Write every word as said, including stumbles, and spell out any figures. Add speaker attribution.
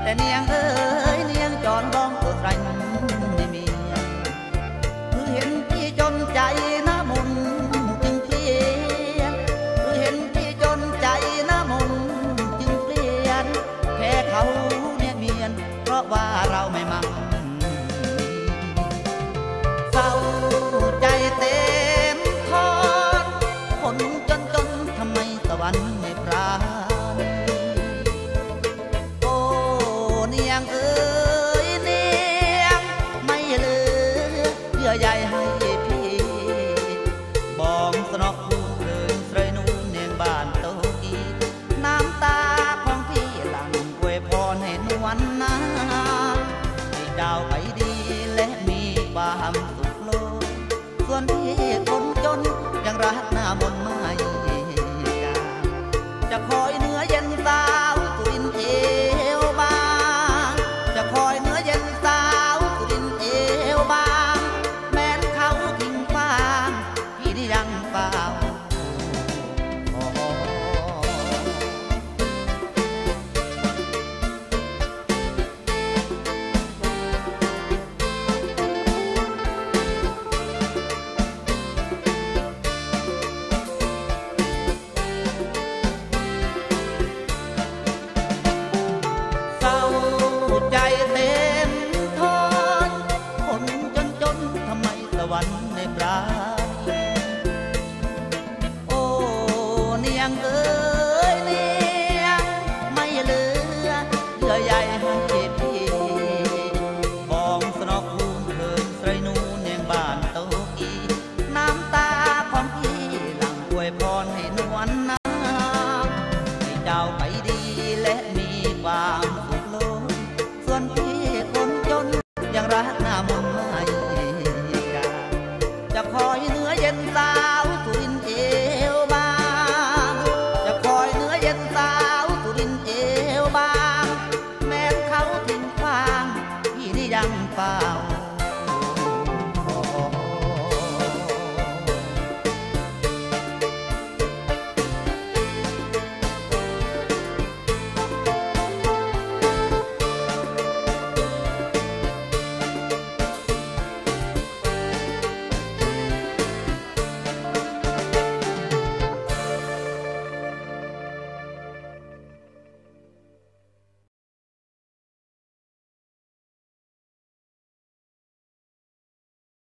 Speaker 1: แต่เนียงเอ้ยเนียงจอนร้องตัวใครไม่มีคือเห็นพี่จนใจน้ำมนจึงเปลี่ยนคือเห็นพี่จนใจน้ำมนจึงเปลี่ยนแค่เขาเนี่ยเมียนเพราะว่าเราไม่มั่งเศร้าใจเต็มทอนคนจนจนทำไมตะวันไม่ปราณีโอ้เนียงเอ้ยเนียงไม่เหลือเยื่อใยให้พี่บองสนอกผู้เดินใส่นุ่งเนียงบ้านโตกีน้ำตาของพี่หลั่งอวยพรให้นวลนาให้ดาวไปดีและมีความสุขโลกส่วนพี่คนจนยังรักหน้ามนต์ไม่จางจะคอยเนื้อเย็นสาวสุรินเอวบางจะคอยเนื้อเย็นสาวสุรินเอวบางแม้นเขาทิ้งฟางพี่นี่ยังเฝ้าใจเต็มทอนคนจนจนทำไมสวรรค์ไม่ปราณีโอ้เนียงเอ้ยเนียงไม่เหลือเยื่อใยให้พี่บองสนอกลูกเถิงใส่นูเนียงบ้านโตกีน้ำตาของพี่หลั่งอวยพรให้นวลนาให้เจ้าไปดีและมีความสุขโลกส่วนพี่คนจนยังรักหน้ามน